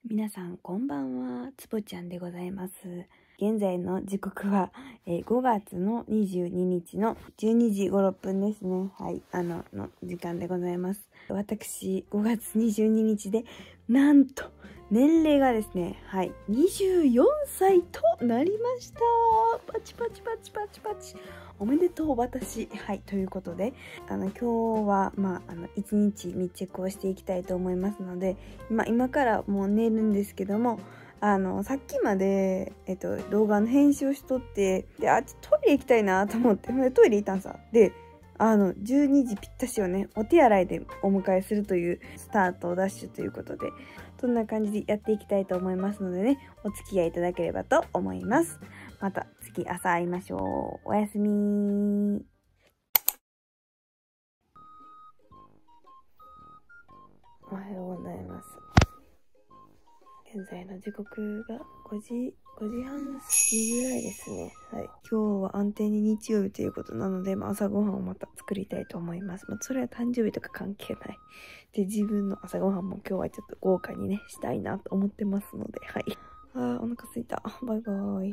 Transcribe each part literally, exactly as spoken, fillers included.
皆さんこんばんは、つぼちゃんでございます。現在の時刻は、えー、ごがつのにじゅうににちのじゅうにじごろっぷんですね。はい、あの、の時間でございます。私、ごがつにじゅうににちで、なんと、年齢がですね、はい、にじゅうよんさいとなりました。パチパチパチパチパチ。おめでとう、私。はい、ということで、あの、今日は、まあ、あの、一日密着をしていきたいと思いますので、まあ、今からもう寝るんですけども、あの、さっきまで、えっと、動画の編集をしとって、で、あ、ちょっとトイレ行きたいなと思って、トイレ行ったんさ。で、あの、じゅうにじぴったしをね、お手洗いでお迎えするというスタートダッシュということで、そんな感じでやっていきたいと思いますのでね、お付き合いいただければと思います。また次朝会いましょう。おやすみー。おはようございます。現在の時刻がごじ、ごじはん過ぎぐらいですね。はい。今日は安定に日曜日ということなので、まあ、朝ごはんをまた作りたいと思います。まあ、それは誕生日とか関係ない。で、自分の朝ごはんも今日はちょっと豪華にね、したいなと思ってますので、はい。あー、お腹すいた。バイバーイ。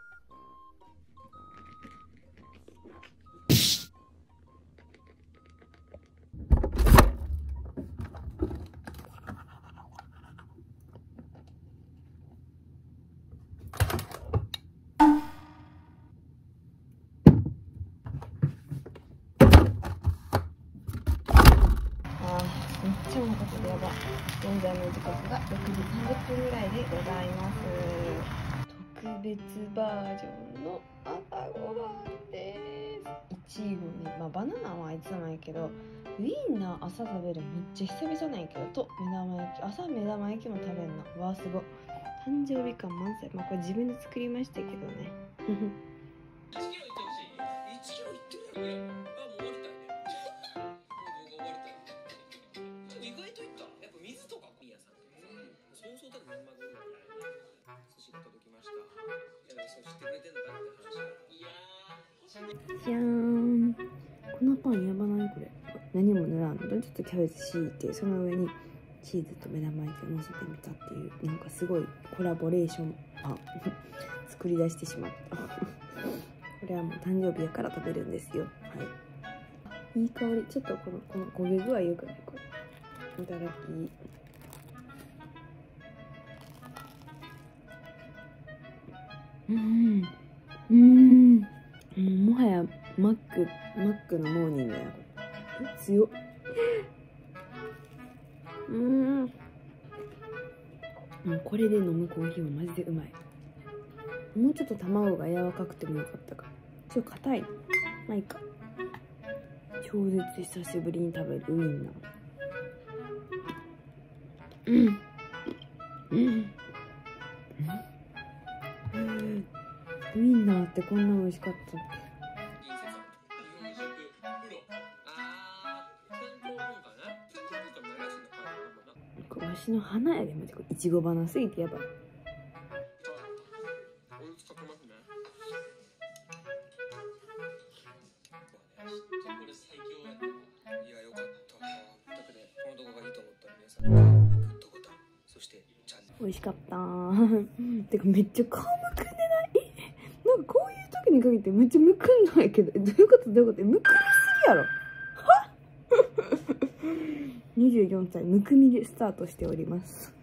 めっちゃお腹すいた。やば。現在の時刻がろくじさんじゅっぷんぐらいでございます。特別バージョンの朝ごはんです。いちごね、まあバナナはいつもないけど、ウインナー朝食べるめっちゃ久々なんやけど、と目玉焼き、朝目玉焼きも食べんな。わーすごい。誕生日感満載。まあこれ自分で作りましたけどね。いちキロいってほしい。いちキロいってるやん。いや、あ、もう終わりたいね。もう動画終わりたい。意外といった。やっぱ水とかいいやさん。そうそうだって生ぐらい寿司が届きました。いや、そうしてくれてんのかって話。いやー。じゃーん。このパンやばないこれ。何も塗らんの。ちょっとキャベツ敷いて、その上にチーズと目玉焼きを乗せてみたっていう、なんかすごいコラボレーションパン作り出してしまったこれはもう誕生日やから食べるんですよ。はい、いい香り。ちょっとこのこの焦げ具合よくないこれ。いただき。うんうんうん、もはやマックマックのモーニングや。え、強っ。うん、もうこれで飲むコーヒーはマジでうまい。もうちょっと卵が柔らかくてもよかったか。ちょっと硬い。まあいいか。超絶久しぶりに食べるウインナー。うんうんうん、ウインナーってこんな美味しかった。わしの花やで、マジこれいちご花すぎてやばい。美味しかったーてかめっちゃ顔むくんでないえ、なんかこういう時に限ってめっちゃむくんないけど、どういうことどういうことむくみすぎやろはにじゅうよんさいむくみでスタートしております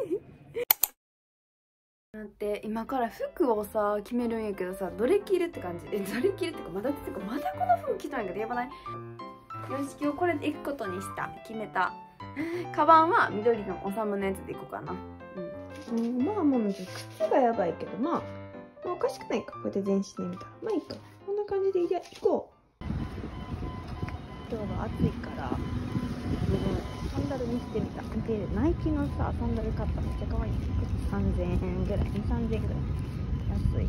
だって今から服をさ決めるんやけどさ、どれ着るって感じ。え、どれ着るってかまだってかまだこの服着たんやけどやばない。よし、今日これで行くことにした。決めた。カバンは緑のおさむのやつでいこうかな。うん、まあもう靴がやばいけど、まあ、まあおかしくないか。こうやって全身で見たらまあいいか。こんな感じでいや行こう。今日は暑いから自分サンダルにしてみた。でナイキのさサンダル買った。めっちゃ可愛い。さんぜんえんぐらい、にさんぜんえんぐらい安い。 、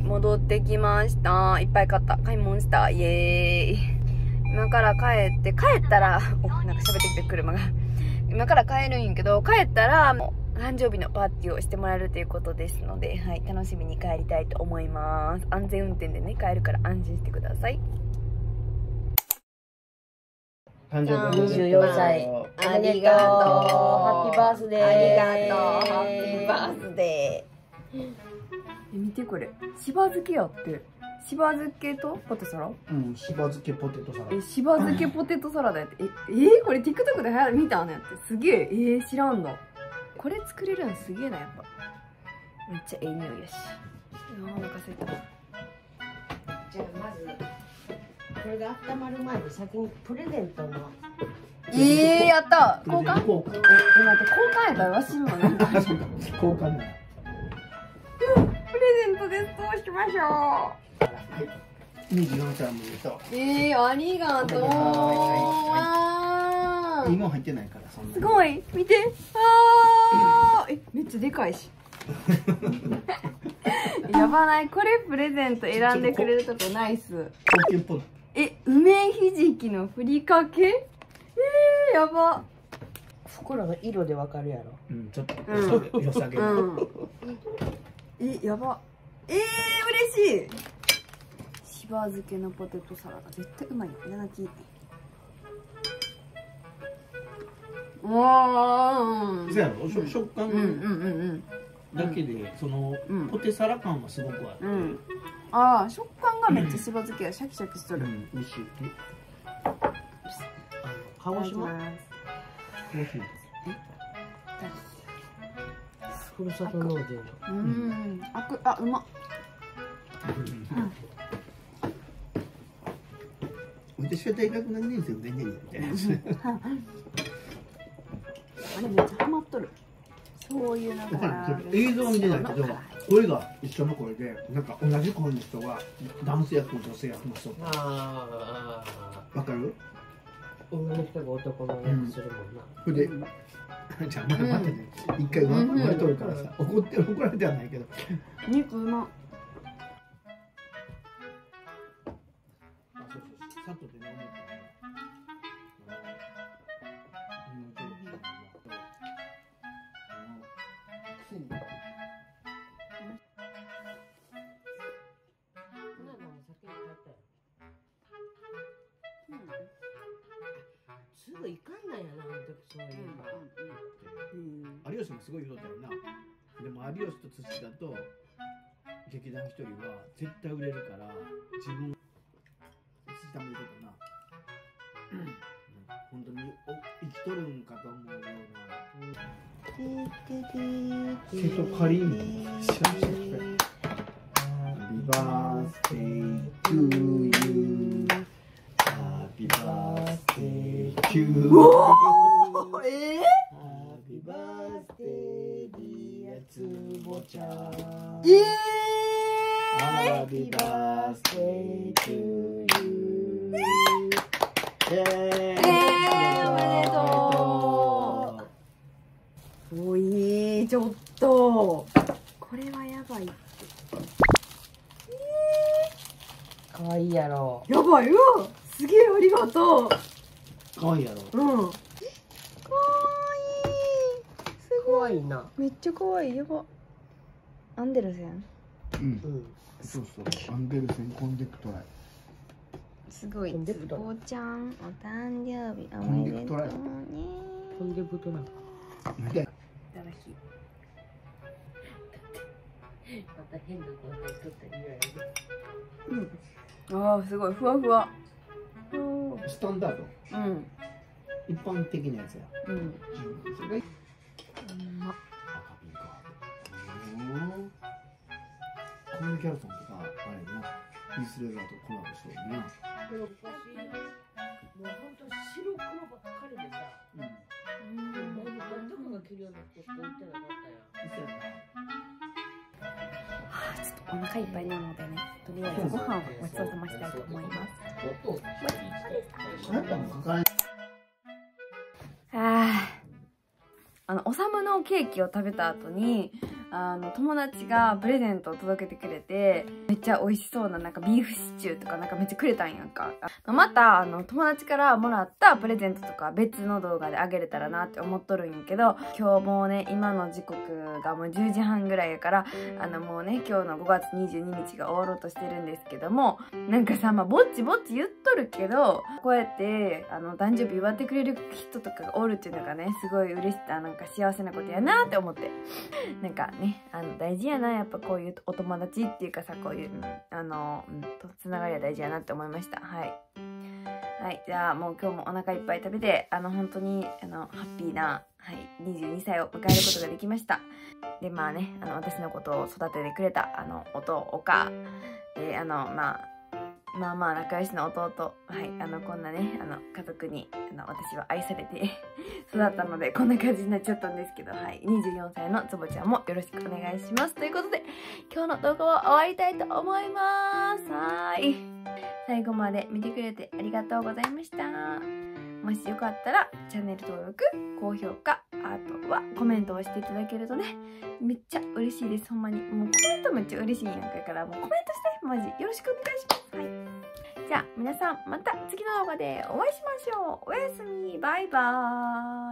戻ってきました。いっぱい買った。買い物した。イエーイ。今から帰って、帰ったら、お、なんか喋ってきて車が。今から帰るんやけど、帰ったら、もう、誕生日のパーティーをしてもらえるということですので、はい、楽しみに帰りたいと思います。安全運転でね、帰るから安心してください。 誕生日にじゅうよんさいありがとう。 ハッピーバースデー。 ありがとう。ハッピーバースデー。え、見てこれ。しば漬けやって。しば漬けとポテサラ？ うん、しば漬けポテトサラダ。 え、しば漬けポテトサラダやって。え、えー、これ TikTok で流行る見たのやって。すげえ。えー、知らんの。これ作れるのすげえな、やっぱ。めっちゃええ匂いやし。あー、お腹すいた。 じゃあまずこれが温まる前に先にプレゼントの。 えー、やった交換？ 交換。 え、待って、交換やったらわしもなんか。 交換だ。 プレゼントです。どうしましょはい。にじゅうよんさいおめでとう。 う。えー、ありがとう。わー。 いいもん入ってないからそんな。 すごい。見て。あー。え、めっちゃでかいし。やばない。これプレゼント選んでくれるとこナイス。 高級っぽい。 え、梅ひじきのふりかけ？えー、やば。 袋の色でわかるやろ。 うん、ちょっとうん良さげ。 うん。え、やば。えー、嬉しい。しば漬けのポテトサラダ絶対うまいよ。いただき。おー。 そうやろ、食食感うんうんうんだけでそのうんポテサラ感はすごくあって。 うん。うん。ああ、食感がめっちゃしば漬けや。シャキシャキしとる。 うん、美味しい。 鹿児島。 美味しい。 ふるさと納税の。 うん。あく、あ、うまっ。 私は大学何年生何年みたいなやつ。 あれめっちゃハマっとる。そういうのが。 映像は見てないけど、声が一緒の声で、なんか同じ声の人が男性役、女性役の人。 ああ。 わかる？ 女の人が男の役するもんな。 それで、じゃあまだ待ってね。一回言われとるからさ、怒って怒られてはないけど。 肉うまっ。 あ、そうそうそう。佐藤でね思ったね。 すぐ行かんなんやな、あの時そういうの。 有吉もすごい言うとったよな。でも有吉と土田と劇団一人は絶対売れるから自分土田も言うとったな。本当にお生きとるんかと思うような。瀬戸カリーム。Happy birthday to you. Happy birthday to you. え Happy birthday dear つぼちゃん。 えー、 Happy birthday to you. ええー、おめでとう。おい、ちょっとこれはやばいって。 可愛いやろ。 やばい。うわ、すげえ、ありがとう。 かわいいやろ。 うん。かわいい。す可愛いな。 めっちゃ可愛い。やば。アンデルセン。 うん。 うん。 そうそう。アンデルセンコンデクトライ。 すごい。 コンデクトライつぼちゃん、お誕生日おめでとうね。 コンデクトライ。 見て。 いただき。 また変な声入っとったら嫌やね。 うん。ああ、すごいふわふわ。 スタンダード。 うん。 一般的なやつや。 うん。 それが。 うまっ。 赤ピンか。コミュニキャラソンとかあれな。ピースレザーとコラボしそうだな。 でも昔もう本当白黒ばっかりでさ。 うん。 もうどこが着るような服しか置いてなかったよ。 はあ、ちょっとお腹いっぱいなのでね、とりあえずご飯をごちそうさましたいと思います。ああ、あのおさむのケーキを食べた後に、 あの友達がプレゼントを届けてくれて、めっちゃ美味しそうななんかビーフシチューとかなんかめっちゃくれたんやんか。またあの友達からもらったプレゼントとか別の動画であげれたらなって思っとるんやけど、今日もうね今の時刻がもうじゅうじはんぐらいやから、あのもうね今日のごがつにじゅうににちが終わろうとしてるんですけども、なんかさ、まあぼっちぼっち言っとるけど、こうやってあの誕生日祝ってくれる人とかがおるっていうのがね、すごい嬉しい、なんか幸せなことやなって思って、なんかね、あの大事やな、やっぱこういうお友達っていうかさ、こういう、うん、あの、うん、とつながりは大事やなって思いました。はい。はい、じゃあもう今日もお腹いっぱい食べて、あの本当にあのハッピーな、はい、にじゅうにさいを迎えることができました。で、まあね、あの私のことを育ててくれたあのおとおかで、あのまあまあまあ仲良しの弟、はい、あのこんなね、あの家族にあの私は愛されて育ったのでこんな感じになっちゃったんですけど、はい、にじゅうよんさいのつぼちゃんもよろしくお願いします。ということで今日の動画は終わりたいと思います。はい、最後まで見てくれてありがとうございました。もしよかったらチャンネル登録、高評価、あとはコメントをしていただけるとね、めっちゃ嬉しいです。ほんまにもうコメントめっちゃ嬉しいんやから、もうコメントしてマジよろしくお願いします。はい、じゃあ皆さんまた次の動画でお会いしましょう。おやすみ、バイバーイ。